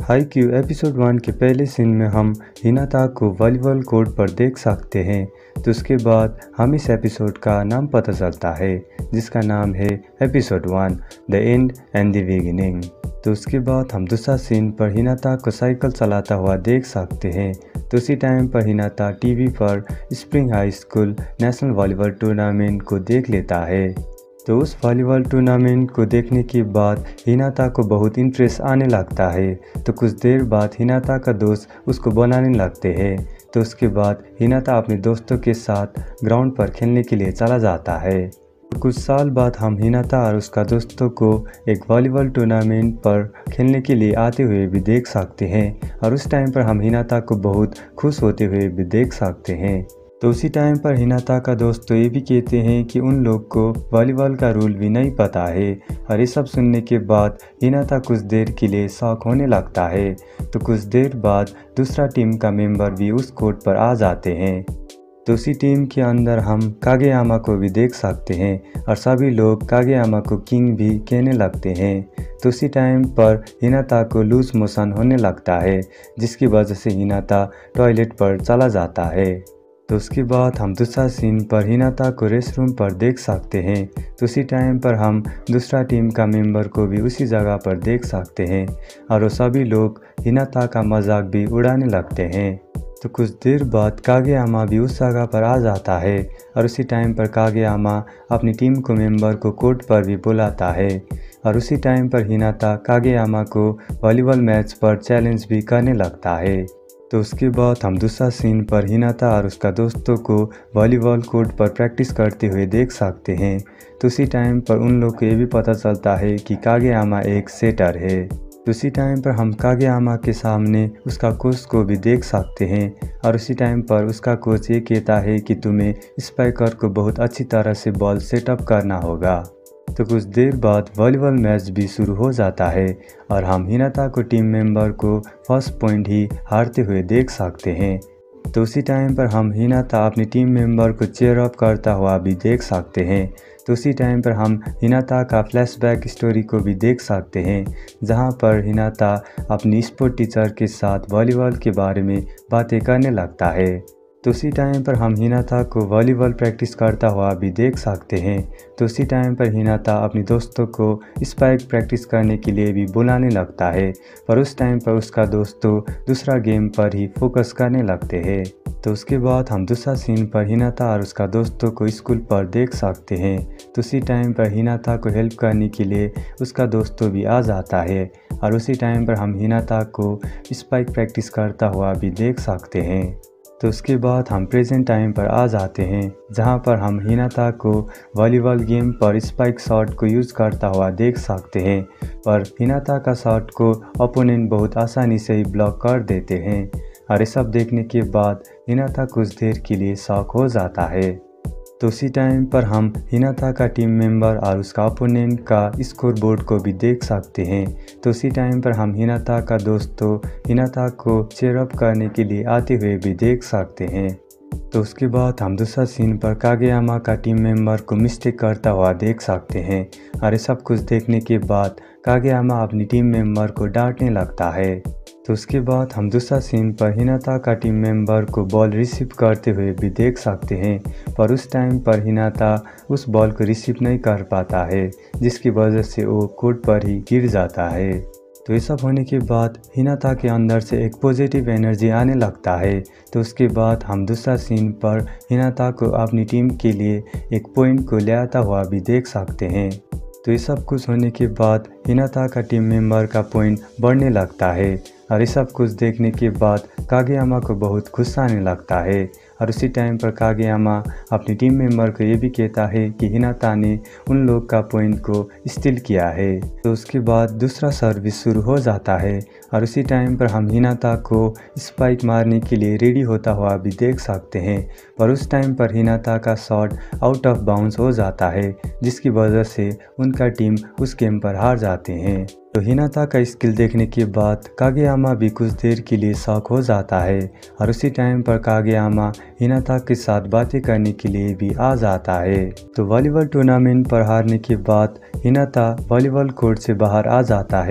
Haikyu episode 1 के पहले scene में हम हिनाता को वॉलीबॉल कोर्ट पर देख सकते हैं। तो उसके बाद हम इस एपिसोड का नाम पता चलता है जिसका नाम है episode 1 the end and the beginning. तो उसके बाद हम दूसरा सीन पर हिनाता को साइकिल चलाता हुआ देख सकते हैं। तो उसी टाइम पर हिनाता टीवी पर Spring high school national volleyball tournament को देख लेता है। तो उस वॉलीबॉल टूर्नामेंट को देखने के बाद हिनाता को बहुत इंटरेस्ट आने लगता है। तो कुछ देर बाद हिनाता का दोस्त उसको बनाने लगते हैं। तो उसके बाद हिनाता अपने दोस्तों के साथ ग्राउंड पर खेलने के लिए चला जाता है। कुछ साल बाद हम हिनाता और उसका दोस्तों को एक वॉलीबॉल टूर्नामेंट पर खेलने के लिए आते हुए भी देख सकते हैं और उस टाइम पर हम हिनाता को बहुत खुश होते हुए भी देख सकते हैं। तो उसी टाइम पर हिनाता का दोस्त तो ये भी कहते हैं कि उन लोग को वॉलीबॉल का रूल भी नहीं पता है और ये सब सुनने के बाद हिनाता कुछ देर के लिए शॉक होने लगता है। तो कुछ देर बाद दूसरा टीम का मेंबर भी उस कोर्ट पर आ जाते हैं। तो उसी टीम के अंदर हम कागेयामा को भी देख सकते हैं और सभी लोग कागेयामा को किंग भी कहने लगते हैं। तो उसी टाइम पर हिनाता को लूज मोशन होने लगता है जिसकी वजह से हिनाता टॉयलेट पर चला जाता है। तो उसके बाद हम दूसरा सीन पर हिनाता को रेस्ट रूम पर देख सकते हैं। तो उसी टाइम पर हम दूसरा टीम का मेंबर को भी उसी जगह पर देख सकते हैं और वो सभी लोग हिनाता का मजाक भी उड़ाने लगते हैं। तो कुछ देर बाद कागेयामा भी उस जगह पर आ जाता है और उसी टाइम पर कागेयामा अपनी टीम को मेंबर को कोर्ट पर भी बुलाता है और उसी टाइम पर हिनाता कागेयामा को वॉलीबॉल मैच पर चैलेंज भी करने लगता है। तो उसके बाद हम दूसरा सीन पर हिनाता और उसका दोस्तों को वॉलीबॉल कोर्ट पर प्रैक्टिस करते हुए देख सकते हैं। तो उसी टाइम पर उन लोग को ये भी पता चलता है कि कागेयामा एक सेटर है। तो उसी टाइम पर हम कागेयामा के सामने उसका कोच को भी देख सकते हैं और उसी टाइम पर उसका कोच ये कहता है कि तुम्हें स्पाइकर को बहुत अच्छी तरह से बॉल सेटअप करना होगा। तो कुछ देर बाद वॉलीबॉल मैच भी शुरू हो जाता है और हम हिनाता को टीम मेंबर को फर्स्ट पॉइंट ही हारते हुए देख सकते हैं। तो उसी टाइम पर हम हिनाता अपनी टीम मेंबर को चीयर अप करता हुआ भी देख सकते हैं। तो उसी टाइम पर हम हिनाता का फ्लैशबैक स्टोरी को भी देख सकते हैं जहां पर हिनाता अपनी स्पोर्ट टीचर के साथ वॉलीबॉल के बारे में बातें करने लगता है। तो उसी टाइम पर हम हिनाता को वॉलीबॉल प्रैक्टिस करता हुआ भी देख सकते हैं। तो उसी टाइम पर हिनाता अपने दोस्तों को स्पाइक प्रैक्टिस करने के लिए भी बुलाने लगता है पर उस टाइम पर उसका दोस्तों दूसरा गेम पर ही फोकस करने लगते हैं। तो उसके बाद हम दूसरा सीन पर हिनाता और उसका दोस्तों को स्कूल पर देख सकते हैं। तो उसी टाइम पर हिनाता को हेल्प करने के लिए उसका दोस्तों भी आ जाता है और उसी टाइम पर हम हिनाता को स्पाइक प्रैक्टिस करता हुआ भी देख सकते हैं। तो उसके बाद हम प्रेजेंट टाइम पर आ जाते हैं जहां पर हम हिनाता को वॉलीबॉल गेम पर स्पाइक शॉट को यूज़ करता हुआ देख सकते हैं पर हिनाता का शॉट को ओपोनेंट बहुत आसानी से ही ब्लॉक कर देते हैं और ये सब देखने के बाद हिनाता कुछ देर के लिए शॉक हो जाता है। तो उसी टाइम पर हम हिनाता का टीम मेंबर और उसका ओपोनेंट का स्कोर बोर्ड को भी देख सकते हैं। तो उसी टाइम पर हम हिनाता का दोस्तों हिनाता को चीयर अप करने के लिए आते हुए भी देख सकते हैं। तो उसके बाद हम दूसरा सीन पर कागेयामा का टीम मेंबर को मिस्टेक करता हुआ देख सकते हैं और ये सब कुछ देखने के बाद कागेयामा अपनी टीम मेंबर को डांटने लगता है। तो उसके बाद हम दूसरा सीन पर हिनाता का टीम मेंबर को बॉल रिसीव करते हुए भी देख सकते हैं पर उस टाइम पर हिनाता उस बॉल को रिसीव नहीं कर पाता है जिसकी वजह से वो कोर्ट पर ही गिर जाता है। तो ये सब होने के बाद हिनाता के अंदर से एक पॉजिटिव एनर्जी आने लगता है। तो उसके बाद हम दूसरा सीन पर हिनाता को अपनी टीम के लिए एक पॉइंट को ले आता हुआ भी देख सकते हैं। तो ये सब कुछ होने के बाद हिनाता का टीम मेंबर का पॉइंट बढ़ने लगता है और ये सब कुछ देखने के बाद कागेयामा को बहुत गुस्सा आने लगता है और उसी टाइम पर कागेयामा अपनी टीम मेंबर को ये भी कहता है कि हिनाता ने उन लोग का पॉइंट को स्टील किया है। तो उसके बाद दूसरा सर्विस शुरू हो जाता है और उसी टाइम पर हम हिनाता को स्पाइक मारने के लिए रेडी होता हुआ भी देख सकते हैं पर उस टाइम पर हिनाता का शॉट आउट ऑफ बाउंड्स हो जाता है जिसकी वजह से उनका टीम उस गेम पर हार जाते हैं। तो हिनाता का स्किल देखने के बाद कागेयामा भी कुछ देर के लिए शॉक हो जाता है और उसी टाइम पर कागेयामा हिनाता के साथ बातें करने के लिए भी आ जाता है। तो वॉलीबॉल टूर्नामेंट पर हारने के बाद हिनाता वॉलीबॉल कोर्ट से बाहर आ जाता है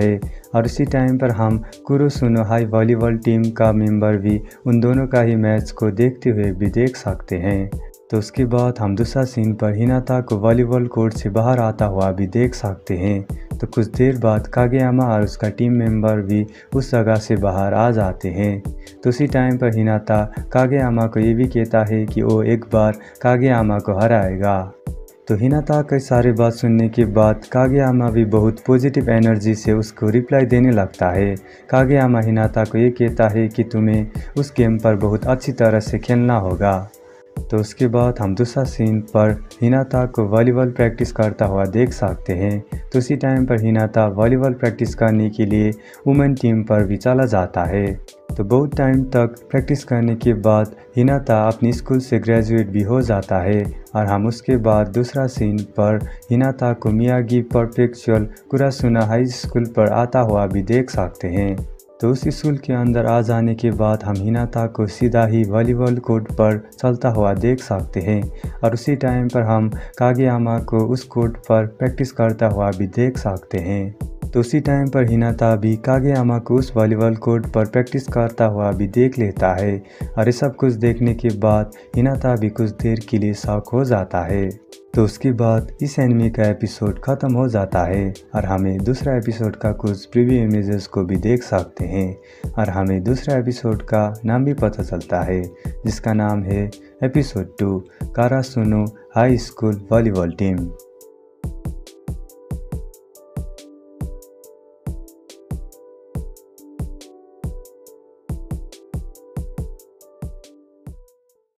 और उसी टाइम पर हम कुरोसुनो हाई वॉलीबॉल टीम का मेंबर भी उन दोनों का ही मैच को देखते हुए भी देख सकते हैं। तो उसके बाद हम दूसरा सीन पर हिनाता को वॉलीबॉल कोर्ट से बाहर आता हुआ भी देख सकते हैं। तो कुछ देर बाद कागेयामा और उसका टीम मेंबर भी उस जगह से बाहर आ जाते हैं। तो उसी टाइम पर हिनाता कागेयामा को ये भी कहता है कि वो एक बार कागेयामा को हराएगा। तो हिनाता के सारे बात सुनने के बाद कागेयामा भी बहुत पॉजिटिव एनर्जी से उसको रिप्लाई देने लगता है। कागेयामा हिनाता को ये कहता है कि तुम्हें उस गेम पर बहुत अच्छी तरह से खेलना होगा। तो उसके बाद हम दूसरा सीन पर हिनाता को वॉलीबॉल प्रैक्टिस करता हुआ देख सकते हैं। तो उसी टाइम पर हिनाता वॉलीबॉल प्रैक्टिस करने के लिए वुमेन टीम पर भी चला जाता है। तो बहुत टाइम तक प्रैक्टिस करने के बाद हिनाता अपनी स्कूल से ग्रेजुएट भी हो जाता है और हम उसके बाद दूसरा सीन पर हिनाता को Miyagi prefectural Karasuno high school पर आता हुआ भी देख सकते हैं। तो उस स्कूल के अंदर आ जाने के बाद हम हिनाता को सीधा ही वॉलीबॉल कोर्ट पर चलता हुआ देख सकते हैं और उसी टाइम पर हम कागेयामा को उस कोर्ट पर प्रैक्टिस करता हुआ भी देख सकते हैं। तो उसी टाइम पर हिनाता भी कागेयामा को उस वॉलीबॉल कोर्ट पर प्रैक्टिस करता हुआ भी देख लेता है और ये सब कुछ देखने के बाद हिनाता भी कुछ देर के लिए शॉक हो जाता है। तो उसके बाद इस एनिमे का एपिसोड ख़त्म हो जाता है और हमें दूसरा एपिसोड का कुछ प्रीव्यू इमेजेस को भी देख सकते हैं और हमें दूसरा एपिसोड का नाम भी पता चलता है जिसका नाम है episode 2 Karasuno high school volleyball team.